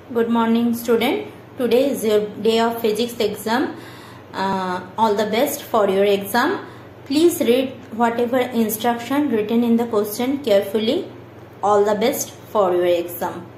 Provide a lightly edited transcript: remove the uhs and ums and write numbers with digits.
Good morning, student. Today is your day of physics exam. All the best for your exam. Please read whatever instruction written in the question carefully. All the best for your exam.